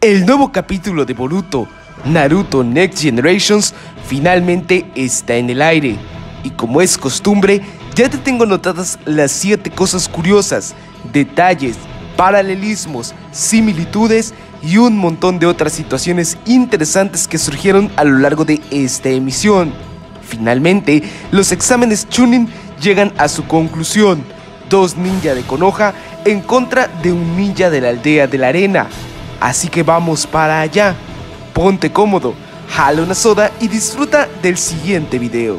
El nuevo capítulo de Boruto, Naruto Next Generations, finalmente está en el aire. Y como es costumbre, ya te tengo anotadas las 7 cosas curiosas, detalles, paralelismos, similitudes y un montón de otras situaciones interesantes que surgieron a lo largo de esta emisión. Finalmente, los exámenes Chunin llegan a su conclusión. 2 ninja de Konoha en contra de un ninja de la aldea de la arena. Así que vamos para allá. Ponte cómodo, jala una soda y disfruta del siguiente video.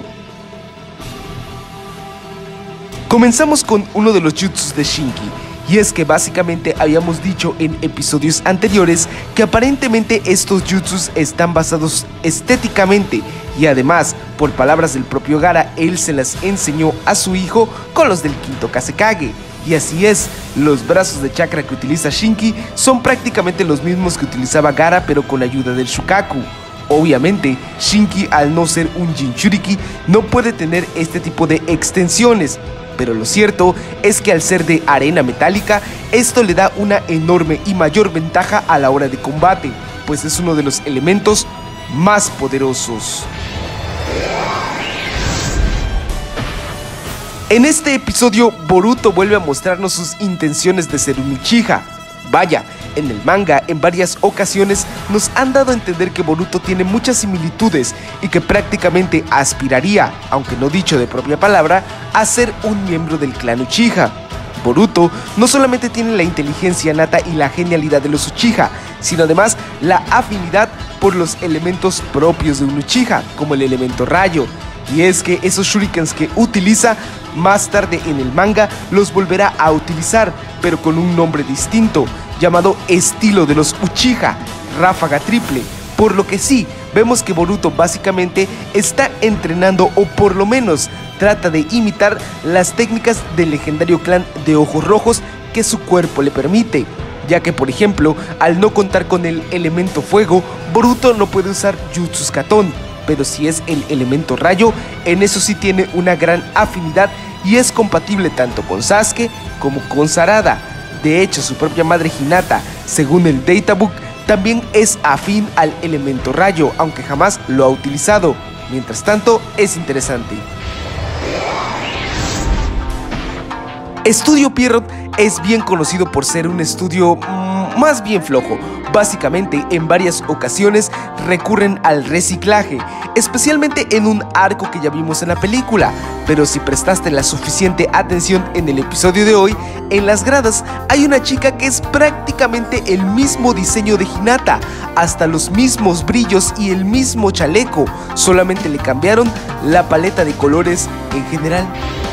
Comenzamos con uno de los jutsus de Shinki. Y es que básicamente habíamos dicho en episodios anteriores que aparentemente estos jutsus están basados estéticamente y además, por palabras del propio Gaara, él se las enseñó a su hijo con los del quinto Kazekage. Y así es, los brazos de chakra que utiliza Shinki son prácticamente los mismos que utilizaba Gaara, pero con ayuda del Shukaku. Obviamente, Shinki, al no ser un Jinchuriki, no puede tener este tipo de extensiones. Pero lo cierto es que al ser de arena metálica, esto le da una enorme y mayor ventaja a la hora de combate, pues es uno de los elementos más poderosos. En este episodio, Boruto vuelve a mostrarnos sus intenciones de ser un Uchiha. Vaya, en el manga en varias ocasiones nos han dado a entender que Boruto tiene muchas similitudes y que prácticamente aspiraría, aunque no dicho de propia palabra, a ser un miembro del clan Uchiha. Boruto no solamente tiene la inteligencia nata y la genialidad de los Uchiha, sino además la afinidad por los elementos propios de un Uchiha, como el elemento rayo. Y es que esos shurikens que utiliza, más tarde en el manga los volverá a utilizar, pero con un nombre distinto, llamado estilo de los Uchiha, ráfaga triple. Por lo que sí, vemos que Boruto básicamente está entrenando, o por lo menos trata de imitar las técnicas del legendario clan de ojos rojos que su cuerpo le permite, ya que por ejemplo, al no contar con el elemento fuego, Boruto no puede usar Jutsus Katon. Pero si es el elemento rayo, en eso sí tiene una gran afinidad y es compatible tanto con Sasuke como con Sarada. De hecho, su propia madre Hinata, según el Databook, también es afín al elemento rayo, aunque jamás lo ha utilizado. Mientras tanto, es interesante. Estudio Pierrot es bien conocido por ser un estudio más bien flojo. Básicamente, en varias ocasiones recurren al reciclaje, especialmente en un arco que ya vimos en la película. Pero si prestaste la suficiente atención en el episodio de hoy, en las gradas hay una chica que es prácticamente el mismo diseño de Hinata, hasta los mismos brillos y el mismo chaleco, solamente le cambiaron la paleta de colores en general.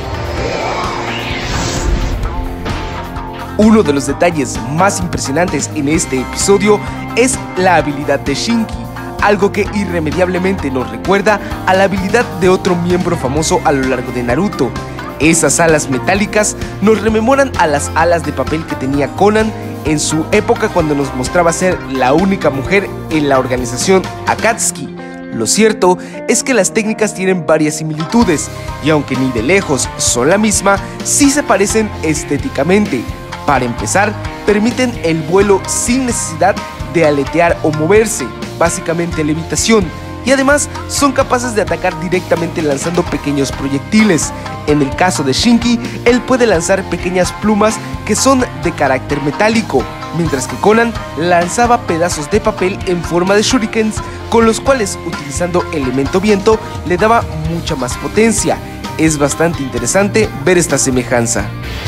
Uno de los detalles más impresionantes en este episodio es la habilidad de Shinki, algo que irremediablemente nos recuerda a la habilidad de otro miembro famoso a lo largo de Naruto. Esas alas metálicas nos rememoran a las alas de papel que tenía Conan en su época, cuando nos mostraba ser la única mujer en la organización Akatsuki. Lo cierto es que las técnicas tienen varias similitudes, y aunque ni de lejos son la misma, sí se parecen estéticamente. Para empezar, permiten el vuelo sin necesidad de aletear o moverse, básicamente levitación, y además son capaces de atacar directamente lanzando pequeños proyectiles. En el caso de Shinki, él puede lanzar pequeñas plumas que son de carácter metálico, mientras que Conan lanzaba pedazos de papel en forma de shurikens, con los cuales, utilizando elemento viento, le daba mucha más potencia. Es bastante interesante ver esta semejanza.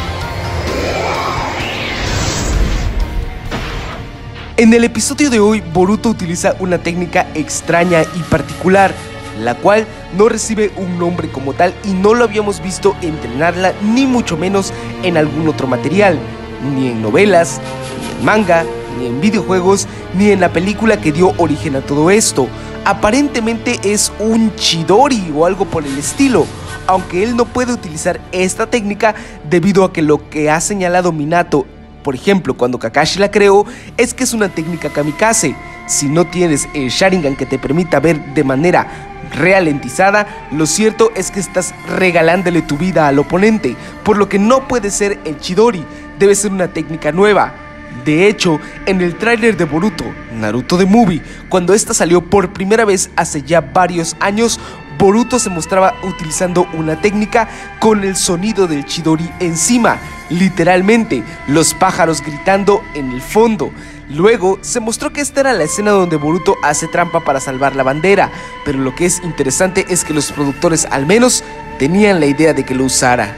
En el episodio de hoy, Boruto utiliza una técnica extraña y particular, la cual no recibe un nombre como tal y no lo habíamos visto entrenarla, ni mucho menos en algún otro material, ni en novelas, ni en manga, ni en videojuegos, ni en la película que dio origen a todo esto. Aparentemente es un Chidori o algo por el estilo, aunque él no puede utilizar esta técnica debido a que lo que ha señalado Minato, por ejemplo, cuando Kakashi la creó, es que es una técnica kamikaze. Si no tienes el Sharingan que te permita ver de manera ralentizada, lo cierto es que estás regalándole tu vida al oponente, por lo que no puede ser el Chidori, debe ser una técnica nueva. De hecho, en el tráiler de Boruto, Naruto The Movie, cuando esta salió por primera vez hace ya varios años, Boruto se mostraba utilizando una técnica con el sonido del Chidori encima, literalmente, los pájaros gritando en el fondo. Luego se mostró que esta era la escena donde Boruto hace trampa para salvar la bandera, pero lo que es interesante es que los productores al menos tenían la idea de que lo usara.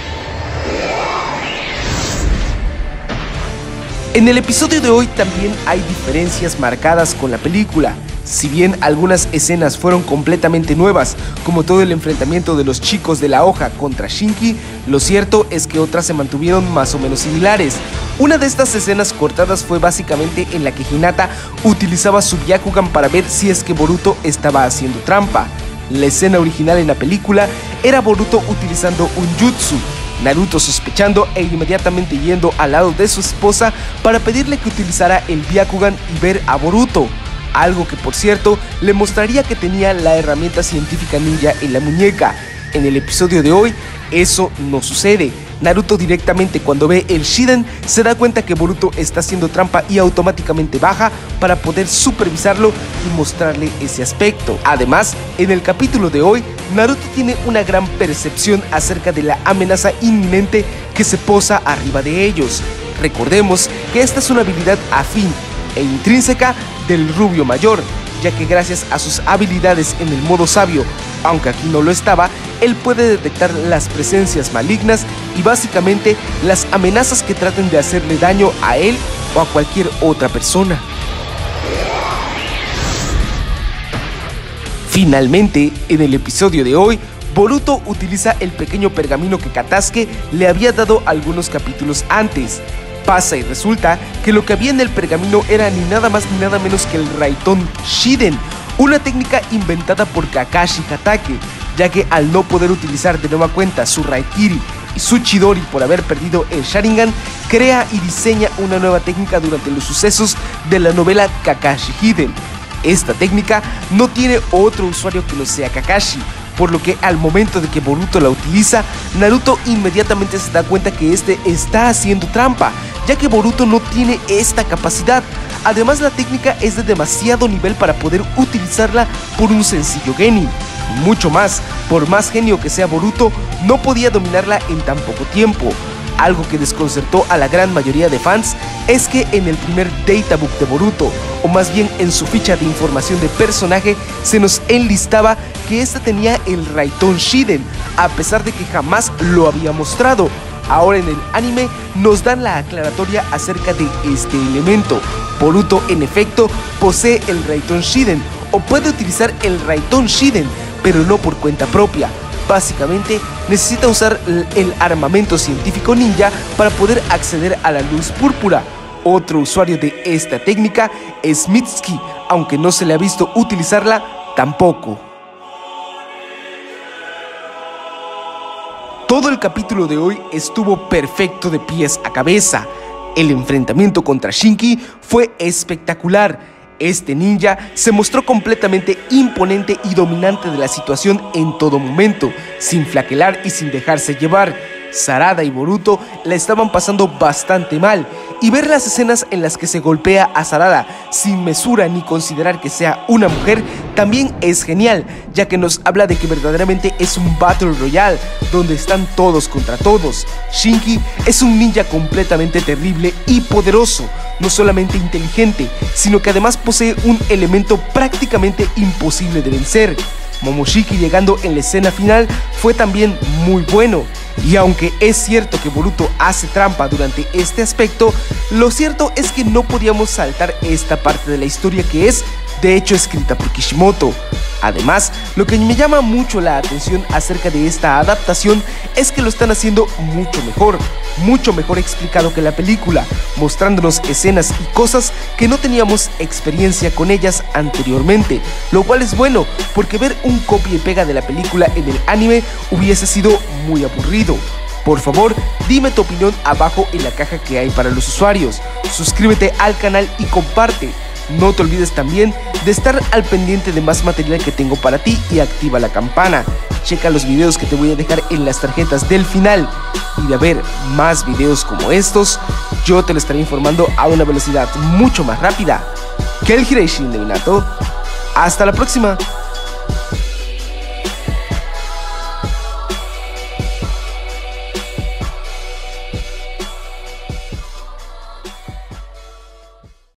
En el episodio de hoy también hay diferencias marcadas con la película. Si bien algunas escenas fueron completamente nuevas, como todo el enfrentamiento de los chicos de la hoja contra Shinki, lo cierto es que otras se mantuvieron más o menos similares. Una de estas escenas cortadas fue básicamente en la que Hinata utilizaba su Byakugan para ver si es que Boruto estaba haciendo trampa. La escena original en la película era Boruto utilizando un jutsu, Naruto sospechando e inmediatamente yendo al lado de su esposa para pedirle que utilizara el Byakugan y ver a Boruto. Algo que, por cierto, le mostraría que tenía la herramienta científica ninja en la muñeca. En el episodio de hoy, eso no sucede. Naruto directamente cuando ve el Shiden se da cuenta que Boruto está haciendo trampa y automáticamente baja para poder supervisarlo y mostrarle ese aspecto. Además, en el capítulo de hoy, Naruto tiene una gran percepción acerca de la amenaza inminente que se posa arriba de ellos. Recordemos que esta es una habilidad afín e intrínseca del rubio mayor, ya que gracias a sus habilidades en el modo sabio, aunque aquí no lo estaba, él puede detectar las presencias malignas y básicamente las amenazas que traten de hacerle daño a él o a cualquier otra persona. Finalmente, en el episodio de hoy, Boruto utiliza el pequeño pergamino que Katasuke le había dado algunos capítulos antes. Pasa y resulta que lo que había en el pergamino era ni nada más ni nada menos que el Raitón Shiden, una técnica inventada por Kakashi Hatake, ya que al no poder utilizar de nueva cuenta su Raikiri y su Chidori por haber perdido el Sharingan, crea y diseña una nueva técnica durante los sucesos de la novela Kakashi Hiden. Esta técnica no tiene otro usuario que no sea Kakashi, por lo que al momento de que Boruto la utiliza, Naruto inmediatamente se da cuenta que este está haciendo trampa, ya que Boruto no tiene esta capacidad. Además, la técnica es de demasiado nivel para poder utilizarla por un sencillo genin. Y mucho más, por más genio que sea Boruto, no podía dominarla en tan poco tiempo. Algo que desconcertó a la gran mayoría de fans es que en el primer databook de Boruto, o más bien en su ficha de información de personaje, se nos enlistaba que esta tenía el Raitón Shiden, a pesar de que jamás lo había mostrado. Ahora en el anime nos dan la aclaratoria acerca de este elemento. Boruto en efecto posee el Raitón Shiden, o puede utilizar el Raitón Shiden, pero no por cuenta propia. Básicamente necesita usar el armamento científico ninja para poder acceder a la luz púrpura. Otro usuario de esta técnica es Mitsuki, aunque no se le ha visto utilizarla tampoco. Todo el capítulo de hoy estuvo perfecto de pies a cabeza. El enfrentamiento contra Shinki fue espectacular. Este ninja se mostró completamente imponente y dominante de la situación en todo momento, sin flaquear y sin dejarse llevar. Sarada y Boruto la estaban pasando bastante mal, y ver las escenas en las que se golpea a Sarada sin mesura ni considerar que sea una mujer también es genial, ya que nos habla de que verdaderamente es un Battle Royale donde están todos contra todos. Shinki es un ninja completamente terrible y poderoso, no solamente inteligente, sino que además posee un elemento prácticamente imposible de vencer. Momoshiki llegando en la escena final fue también muy bueno. Y aunque es cierto que Boruto hace trampa durante este aspecto, lo cierto es que no podíamos saltar esta parte de la historia que es, de hecho, escrita por Kishimoto. Además, lo que me llama mucho la atención acerca de esta adaptación es que lo están haciendo mucho mejor explicado que la película, mostrándonos escenas y cosas que no teníamos experiencia con ellas anteriormente, lo cual es bueno, porque ver un copia y pega de la película en el anime hubiese sido muy aburrido. Por favor, dime tu opinión abajo en la caja que hay para los usuarios. Suscríbete al canal y comparte. No te olvides también de estar al pendiente de más material que tengo para ti y activa la campana. checa los videos que te voy a dejar en las tarjetas del final. Y de haber más videos como estos, yo te lo estaré informando a una velocidad mucho más rápida que el Hiraishi de Minato. Hasta la próxima.